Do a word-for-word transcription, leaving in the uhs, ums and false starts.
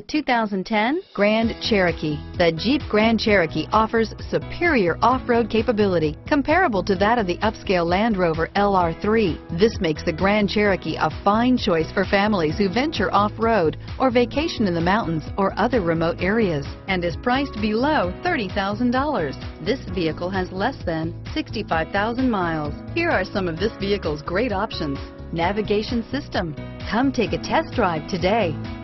two thousand ten Grand Cherokee. The Jeep Grand Cherokee offers superior off-road capability comparable to that of the upscale Land Rover L R three. This makes the Grand Cherokee a fine choice for families who venture off-road or vacation in the mountains or other remote areas, and is priced below thirty thousand dollars. This vehicle has less than sixty-five thousand miles. Here are some of this vehicle's great options: navigation system. Come take a test drive today.